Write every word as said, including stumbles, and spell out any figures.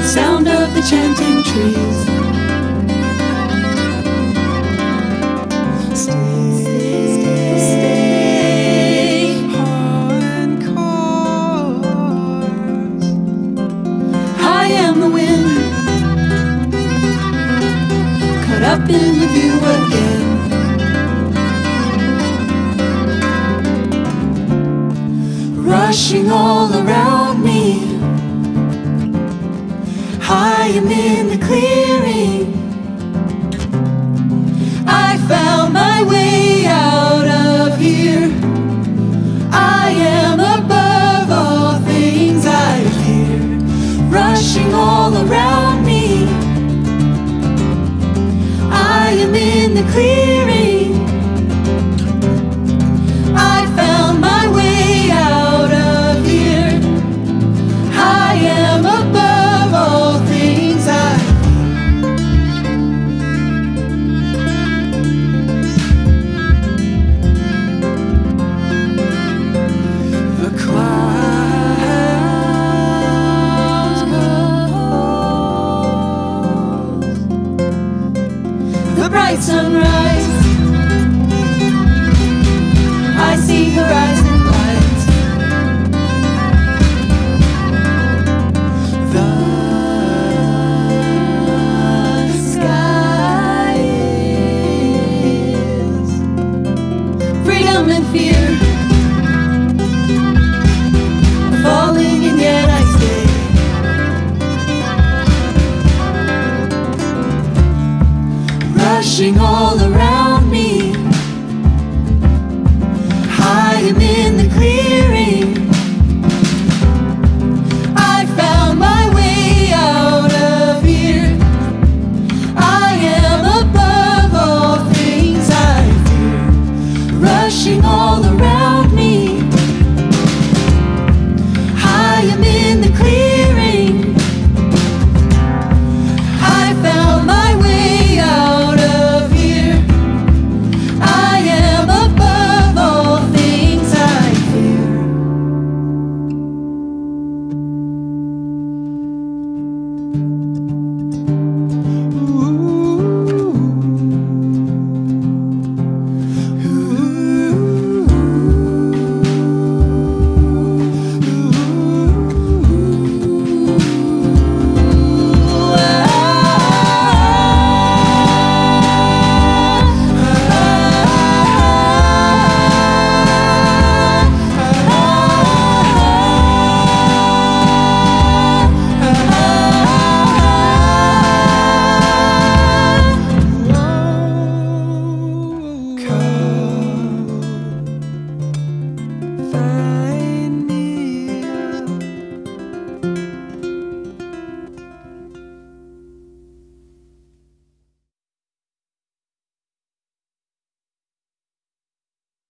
sound of the chanting trees. Stay, stay on course. I am the wind, caught up in the view again. Rushing all around me, I am in the clearing. I found my way out of here. I am above all things I fear. Rushing all around me, I am in the clearing.